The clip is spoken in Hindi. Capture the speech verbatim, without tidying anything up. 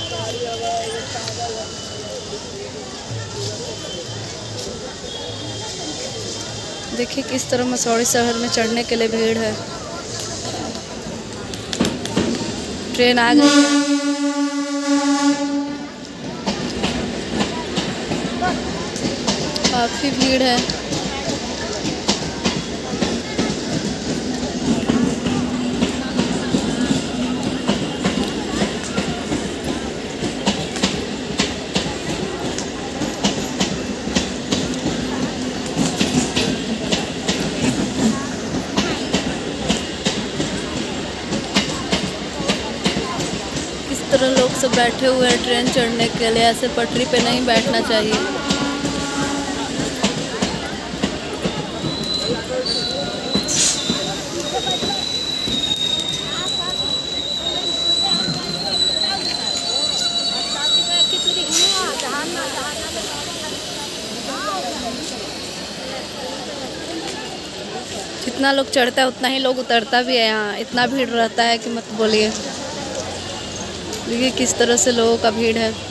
देखिए किस तरह मसौढ़ी शहर में चढ़ने के लिए भीड़ है। ट्रेन आ गई है। काफ़ी भीड़ है। इस तरह लोग सब बैठे हुए हैं ट्रेन चढ़ने के लिए। ऐसे पटरी पे नहीं बैठना चाहिए। जितना लोग चढ़ता है उतना ही लोग उतरता भी है। यहाँ इतना भीड़ रहता है कि मत बोलिए। देखिए किस तरह से लोगों का भीड़ है।